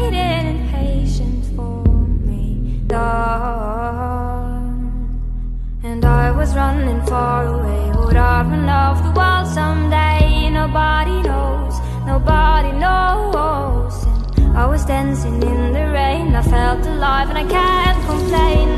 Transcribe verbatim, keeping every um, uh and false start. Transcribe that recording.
waiting impatient for me, dawn. And I was running far away. Would I run off the world someday? Nobody knows, nobody knows. And I was dancing in the rain, I felt alive and I can't complain.